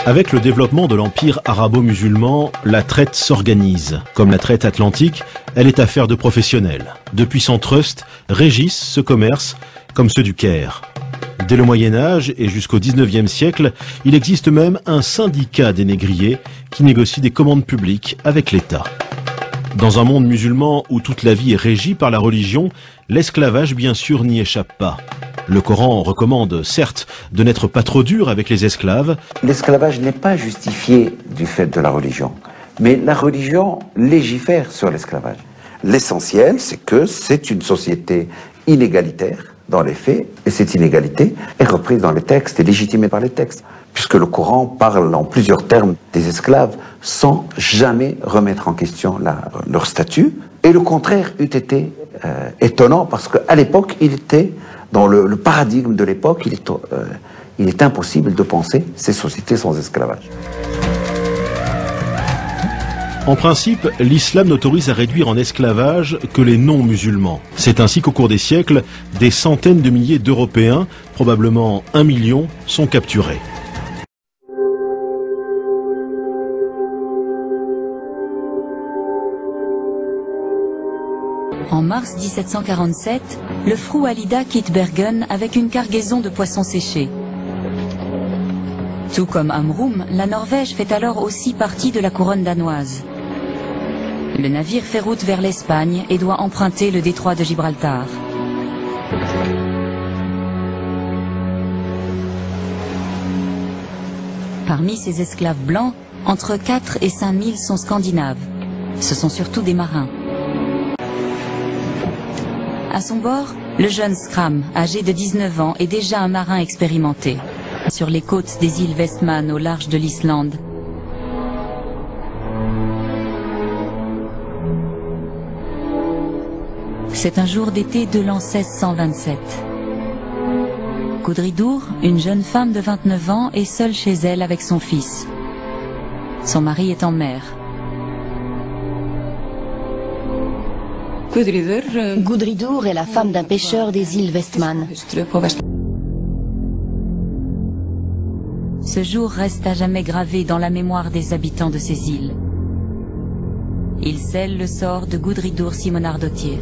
Avec le développement de l'empire arabo-musulman, la traite s'organise. Comme la traite atlantique, elle est affaire de professionnels. De puissants trusts régissent ce commerce, comme ceux du Caire. Dès le Moyen-Âge et jusqu'au XIXe siècle, il existe même un syndicat des négriers qui négocie des commandes publiques avec l'État. Dans un monde musulman où toute la vie est régie par la religion, l'esclavage bien sûr n'y échappe pas. Le Coran recommande, certes, de n'être pas trop dur avec les esclaves. L'esclavage n'est pas justifié du fait de la religion, mais la religion légifère sur l'esclavage. L'essentiel, c'est que c'est une société inégalitaire dans les faits, et cette inégalité est reprise dans les textes et légitimée par les textes, puisque le Coran parle en plusieurs termes des esclaves sans jamais remettre en question leur statut, et le contraire eût été étonnant, parce qu'à l'époque, il était dans le paradigme de l'époque, il est impossible de penser ces sociétés sans esclavage. En principe, l'islam n'autorise à réduire en esclavage que les non-musulmans. C'est ainsi qu'au cours des siècles, des centaines de milliers d'Européens, probablement 1 million, sont capturés. En mars 1747, le Frou Alida quitte Bergen avec une cargaison de poissons séchés. Tout comme Amrum, la Norvège fait alors aussi partie de la couronne danoise. Le navire fait route vers l'Espagne et doit emprunter le détroit de Gibraltar. Parmi ces esclaves blancs, entre 4 et 5 000 sont scandinaves. Ce sont surtout des marins. À son bord, le jeune Skram, âgé de 19 ans, est déjà un marin expérimenté. Sur les côtes des îles Westman au large de l'Islande. C'est un jour d'été de l'an 1627. Gudridur, une jeune femme de 29 ans, est seule chez elle avec son fils. Son mari est en mer. Gudridur est la femme d'un pêcheur des îles Westman. Ce jour reste à jamais gravé dans la mémoire des habitants de ces îles. Il scelle le sort de Gudridur Simonardottir.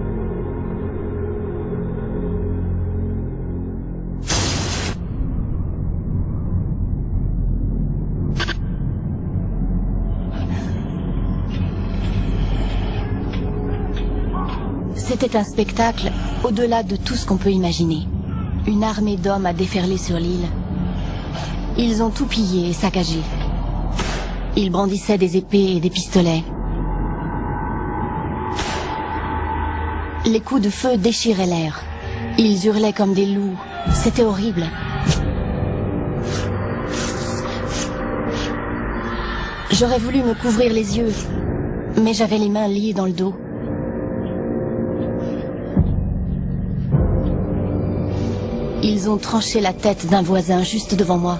C'était un spectacle au-delà de tout ce qu'on peut imaginer. Une armée d'hommes a déferlé sur l'île. Ils ont tout pillé et saccagé. Ils brandissaient des épées et des pistolets. Les coups de feu déchiraient l'air. Ils hurlaient comme des loups. C'était horrible. J'aurais voulu me couvrir les yeux, mais j'avais les mains liées dans le dos. Ils ont tranché la tête d'un voisin juste devant moi.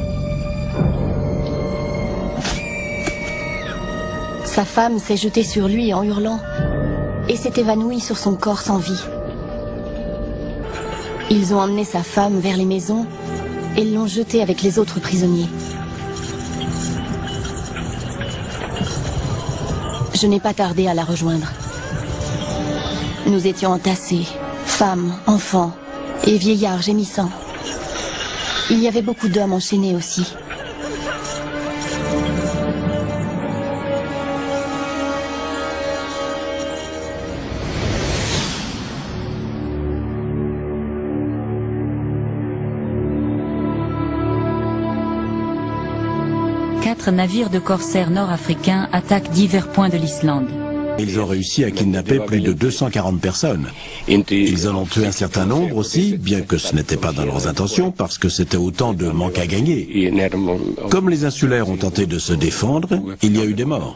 Sa femme s'est jetée sur lui en hurlant et s'est évanouie sur son corps sans vie. Ils ont emmené sa femme vers les maisons et l'ont jetée avec les autres prisonniers. Je n'ai pas tardé à la rejoindre. Nous étions entassés, femmes, enfants et vieillards gémissants. Il y avait beaucoup d'hommes enchaînés aussi. Quatre navires de corsaires nord-africains attaquent divers points de l'Islande. Ils ont réussi à kidnapper plus de 240 personnes. Ils en ont tué un certain nombre aussi, bien que ce n'était pas dans leurs intentions, parce que c'était autant de manque à gagner. Comme les insulaires ont tenté de se défendre, il y a eu des morts.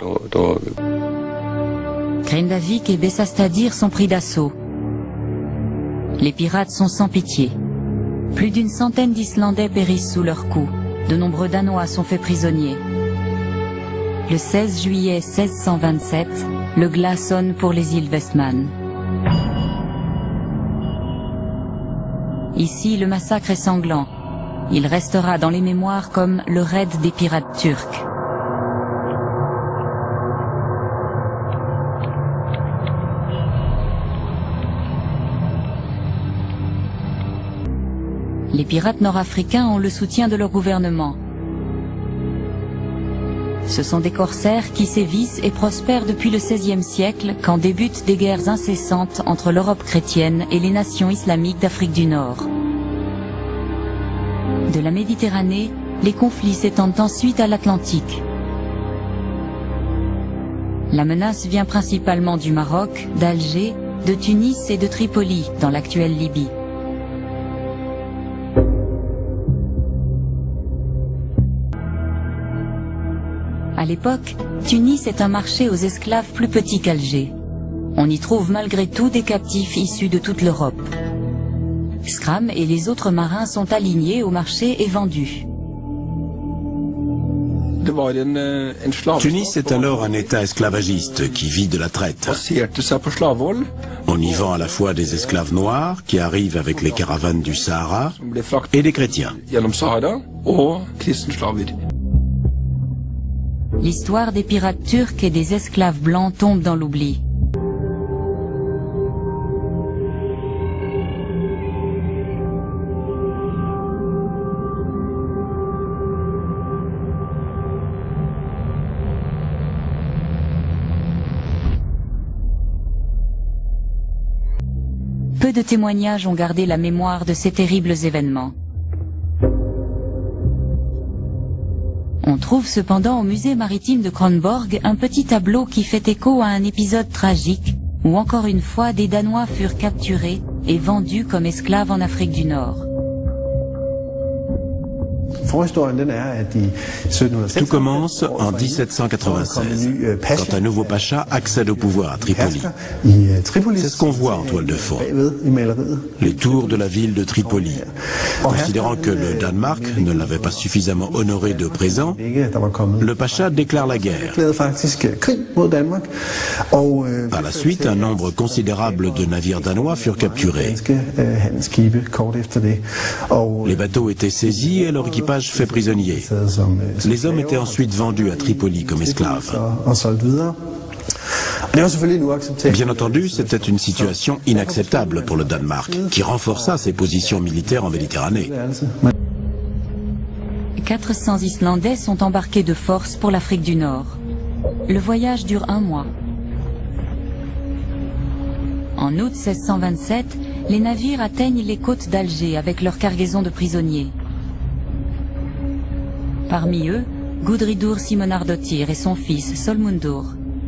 Grindavik et Bessastadir sont pris d'assaut. Les pirates sont sans pitié. Plus d'une centaine d'Islandais périssent sous leurs coups. De nombreux Danois sont faits prisonniers. Le 16 juillet 1627, le glas sonne pour les îles Westman. Ici, le massacre est sanglant. il restera dans les mémoires comme le raid des pirates turcs. Les pirates nord-africains ont le soutien de leur gouvernement. Ce sont des corsaires qui sévissent et prospèrent depuis le XVIe siècle, quand débutent des guerres incessantes entre l'Europe chrétienne et les nations islamiques d'Afrique du Nord. De la Méditerranée, les conflits s'étendent ensuite à l'Atlantique. La menace vient principalement du Maroc, d'Alger, de Tunis et de Tripoli, dans l'actuelle Libye. À l'époque, Tunis est un marché aux esclaves plus petit qu'Alger. On y trouve malgré tout des captifs issus de toute l'Europe. Scram et les autres marins sont alignés au marché et vendus. Tunis est alors un État esclavagiste qui vit de la traite. On y vend à la fois des esclaves noirs qui arrivent avec les caravanes du Sahara et des chrétiens. L'histoire des pirates turcs et des esclaves blancs tombe dans l'oubli. Peu de témoignages ont gardé la mémoire de ces terribles événements. On trouve cependant au musée maritime de Kronborg un petit tableau qui fait écho à un épisode tragique où encore une fois des Danois furent capturés et vendus comme esclaves en Afrique du Nord. Tout commence en 1796, quand un nouveau pacha accède au pouvoir à Tripoli. C'est ce qu'on voit en toile de fond, les tours de la ville de Tripoli. Considérant que le Danemark ne l'avait pas suffisamment honoré de présent, le pacha déclare la guerre. Par la suite, un nombre considérable de navires danois furent capturés. Les bateaux étaient saisis et leur équipage fait prisonnier. Les hommes étaient ensuite vendus à Tripoli comme esclaves. Bien entendu, c'était une situation inacceptable pour le Danemark, qui renforça ses positions militaires en Méditerranée. 400 Islandais sont embarqués de force pour l'Afrique du Nord. Le voyage dure 1 mois. En août 1627, les navires atteignent les côtes d'Alger avec leur cargaison de prisonniers. Parmi eux, Gudridur Simonardottir et son fils Solmundur.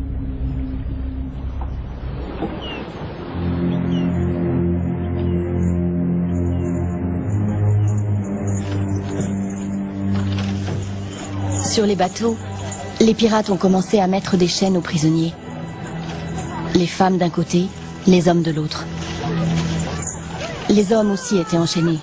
Sur les bateaux, les pirates ont commencé à mettre des chaînes aux prisonniers. Les femmes d'un côté, les hommes de l'autre. Les hommes aussi étaient enchaînés.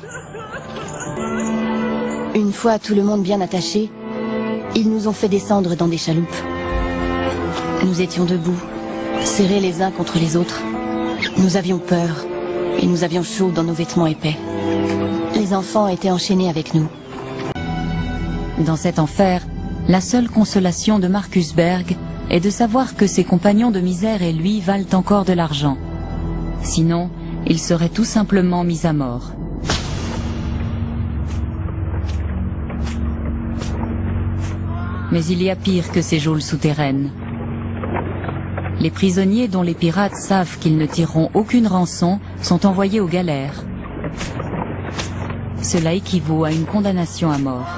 Une fois tout le monde bien attaché, ils nous ont fait descendre dans des chaloupes. Nous étions debout, serrés les uns contre les autres. Nous avions peur et nous avions chaud dans nos vêtements épais. Les enfants étaient enchaînés avec nous. Dans cet enfer, la seule consolation de Marcus Berg est de savoir que ses compagnons de misère et lui valent encore de l'argent. Sinon, il serait tout simplement mis à mort. Mais il y a pire que ces geôles souterraines. Les prisonniers dont les pirates savent qu'ils ne tireront aucune rançon sont envoyés aux galères. Cela équivaut à une condamnation à mort.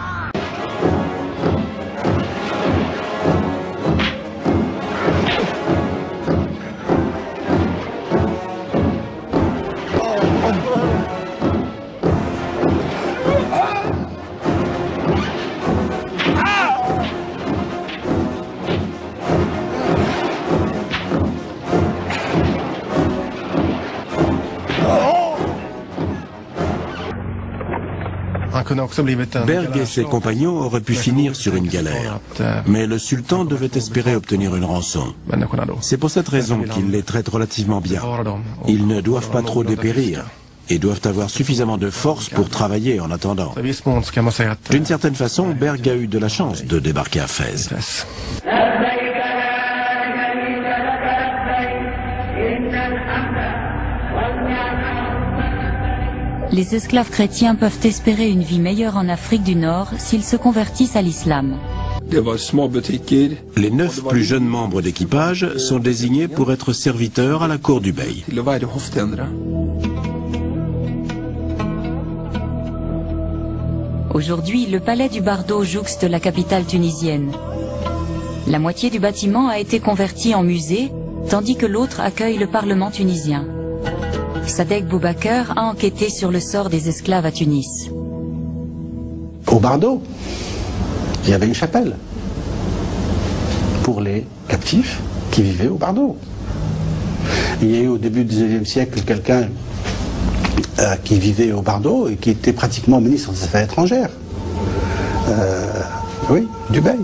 Berg et ses compagnons auraient pu finir sur une galère, mais le sultan devait espérer obtenir une rançon. C'est pour cette raison qu'il les traite relativement bien. Ils ne doivent pas trop dépérir, et doivent avoir suffisamment de force pour travailler en attendant. D'une certaine façon, Berg a eu de la chance de débarquer à Fès. Les esclaves chrétiens peuvent espérer une vie meilleure en Afrique du Nord s'ils se convertissent à l'islam. Les 9 plus jeunes membres d'équipage sont désignés pour être serviteurs à la cour du bey. Aujourd'hui, le palais du Bardo jouxte la capitale tunisienne. La moitié du bâtiment a été convertie en musée, tandis que l'autre accueille le Parlement tunisien. Sadek Boubaker a enquêté sur le sort des esclaves à Tunis. Au Bardo, il y avait une chapelle pour les captifs qui vivaient au Bardo. Il y a eu au début du XIXe siècle quelqu'un qui vivait au Bardo et qui était pratiquement ministre des Affaires étrangères. Oui, du bey.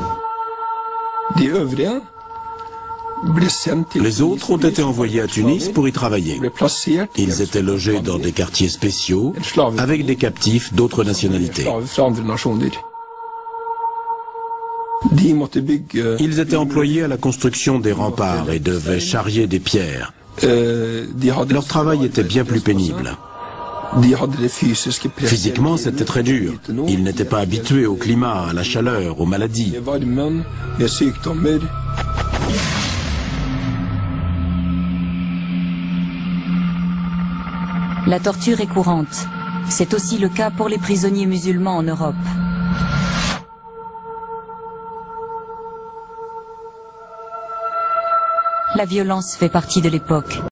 Les autres ont été envoyés à Tunis pour y travailler. Ils étails logés dans des quartiers spéciaux avec des captifs d'autres nationalités. Ils étaient employés à la construction des remparts et devaient charrier des pierres. Leur travail était bien plus pénible. Physiquement, c'était très dur. Ils n'étaient pas habitués au climat, à la chaleur, aux maladies. La torture est courante. C'est aussi le cas pour les prisonniers musulmans en Europe. La violence fait partie de l'époque.